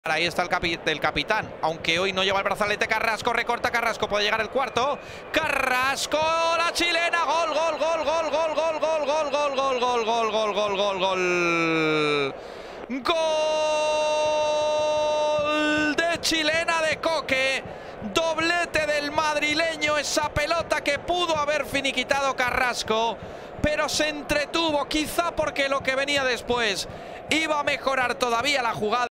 Ahí está el capitán, aunque hoy no lleva el brazalete. Carrasco, recorta Carrasco, puede llegar el cuarto. Carrasco, la chilena, gol, gol, gol, gol, gol, gol, gol, gol, gol, gol, gol, gol, gol, gol, gol, gol. Gol de chilena de Coque. Doblete del madrileño, esa pelota que pudo haber finiquitado Carrasco, pero se entretuvo, quizá porque lo que venía después iba a mejorar todavía la jugada.